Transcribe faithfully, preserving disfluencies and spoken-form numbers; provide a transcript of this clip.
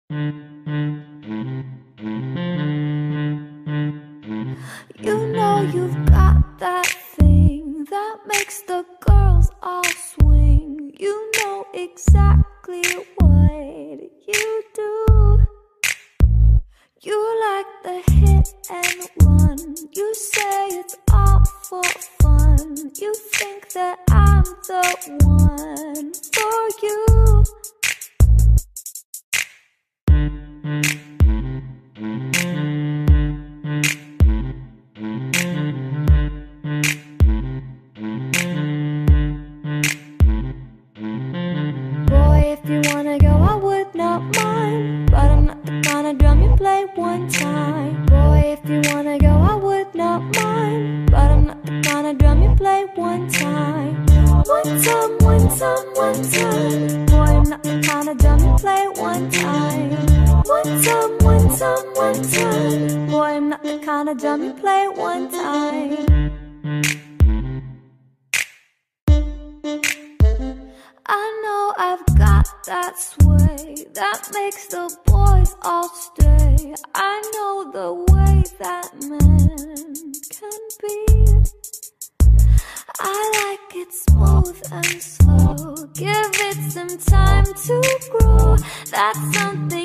You know you've got that thing that makes the girls all swing. You know exactly what you do. You like the hit and run. You say it's all for fun. You think that I'm the one for you. Boy, if you wanna go, I would not mind, but I'm not the kind of drum you play one time. Boy, if you wanna go, I would not mind, but I'm not the kind of drum you play one time. One time, one time, one time. Boy, I'm not the kind of drum you play one time. One time, one time, one time. Boy, I'm not the kind of drum you play one time. I know I've got that sway that makes the boys all stay. I know the way that men can be. I like it smooth and slow. Give it some time to grow. That's something